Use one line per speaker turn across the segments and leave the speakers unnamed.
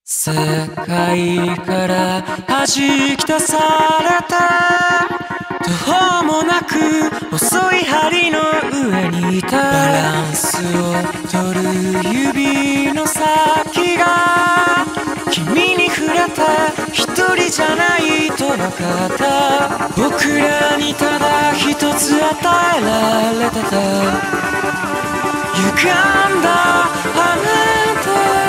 世界から弾き出された途方もなく細い針の上にいたバランスを取る指の先が君に触れた一人じゃないと分かった僕らにただ一つ与えられてた歪んだあなた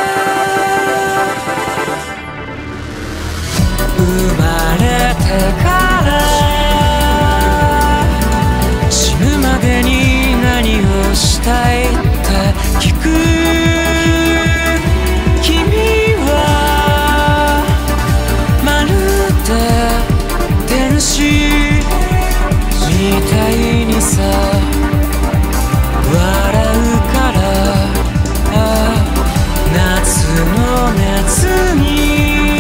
生まれてから死ぬまでに何をしたいって聞く君はまるで天使みたいにさ笑うから夏の熱に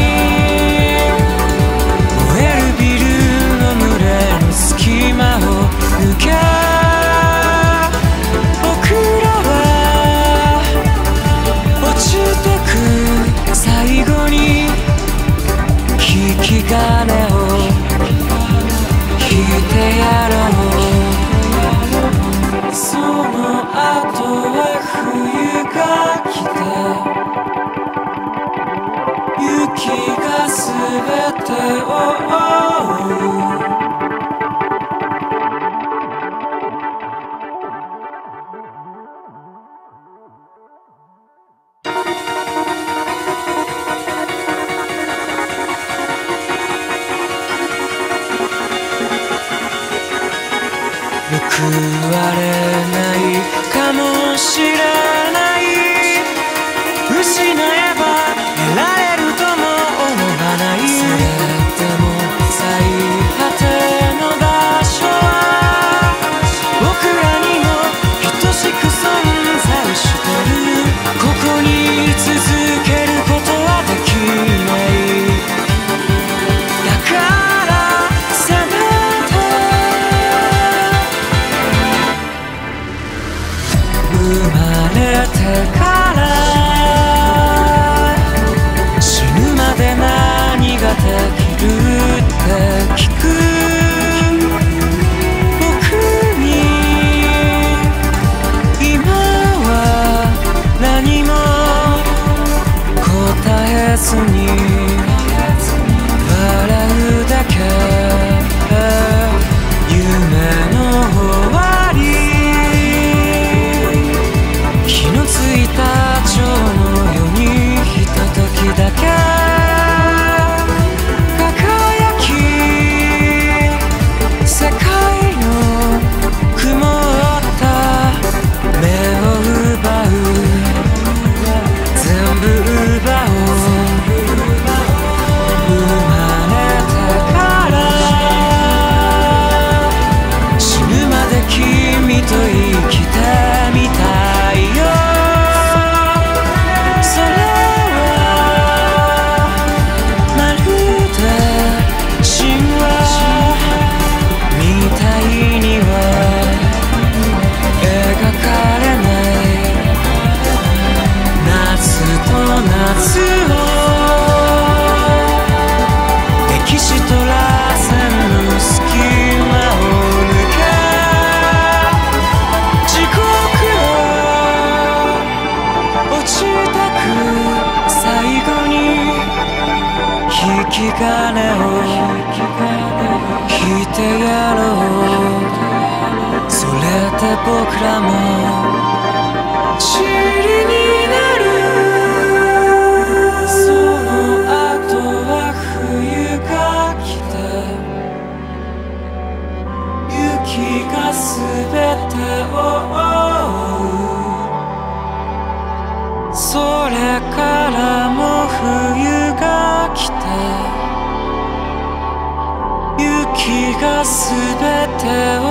最後に引き金を引いてやろうその後は冬が来て雪が全てを覆う報われないかもしれない失えば得られるとも思わないそれでも最果ての場所は僕らにも等しく存在してるここに続けることはできないだからせめ生まれてから死ぬまで何ができるって聞く僕に今は何も答えずに笑うだけ夢の終わり気のついた蝶のようにひとときだけ輝き世界の曇った目を奪う全部奪おう生まれてから死ぬまで君と生きてみたいそれはまるで神話みたいには描かれない夏と夏を歴史と螺旋の隙間を抜け時刻落ちてく最後に引き金を引いてやろうそれで僕らも塵になるその後は冬が来て雪が全てを覆うそれからも冬が来て雪が全てを